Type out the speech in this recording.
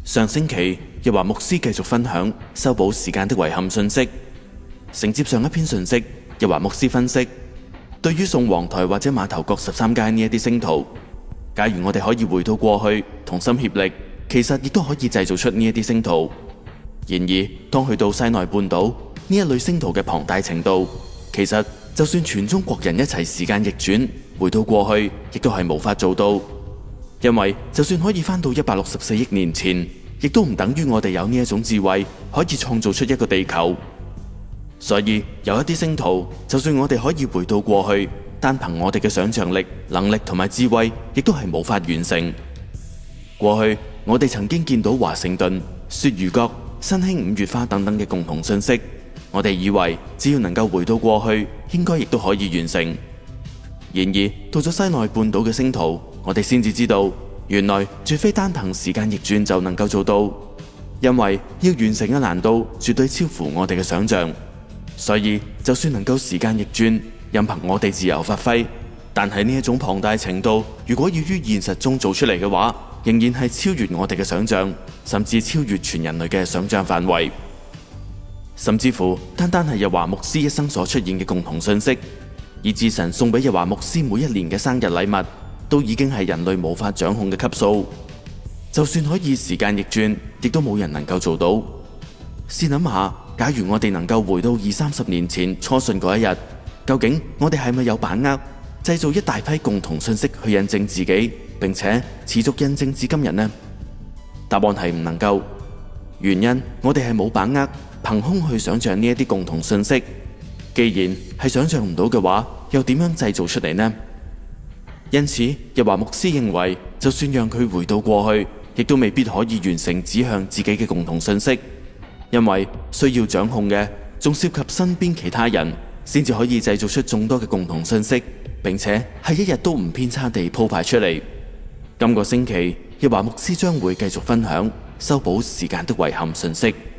上星期，日華牧師繼續分享修補時間的遺憾信息。承接上一篇信息，日華牧師分析，對於宋皇臺或者馬頭角13街呢一啲星途，假如我哋可以回到過去，同心協力，其實亦都可以製造出呢一啲星途。然而，當去到西奈半島呢一類星途嘅龐大程度，其實就算全中國人一齊時間逆轉，回到過去，亦都係無法做到。因為就算可以返到164億年前，亦都唔等於我哋有呢一種智慧，可以創造出一個地球。所以有一啲星途，就算我哋可以回到過去，單憑我哋嘅想象力、能力同埋智慧，亦都係無法完成。過去我哋曾經見到華盛頓、鱈魚角、新興5月花等等嘅共同信息，我哋以為只要能夠回到過去，應該亦都可以完成。然而到咗西奈半島嘅星途，我哋先至知道，原來絕非單憑時間逆轉就能夠做到，因為要完成嘅難度絕對超乎我哋嘅想象。所以就算能夠時間逆轉，任憑我哋自由發揮，但係呢一種龐大程度，如果要於現實中做出嚟嘅話，仍然係超越我哋嘅想象，甚至超越全人類嘅想象範圍。甚至乎單單係日華牧師一生所出現嘅共同信息，以至神送俾日華牧師每一年嘅生日禮物，都已經係人類無法掌控嘅級數。就算可以時間逆轉，亦都冇人能夠做到。試諗下，假如我哋能夠回到20-30年前初信嗰一日，究竟我哋係咪有把握製造一大批共同信息去印證自己，並且持續印證至今日呢？答案係唔能夠。原因我哋係冇把握憑空去想象呢一啲共同信息。既然係想象唔到嘅話，又點樣製造出嚟呢？因此，日華牧師認為，就算讓佢回到過去，亦都未必可以完成指向自己嘅共同信息，因為需要掌控嘅仲涉及身邊其他人，先至可以製造出眾多嘅共同信息，並且係一日都唔偏差地鋪排出嚟。今個星期，日華牧師將會繼續分享修補時間的遺憾信息。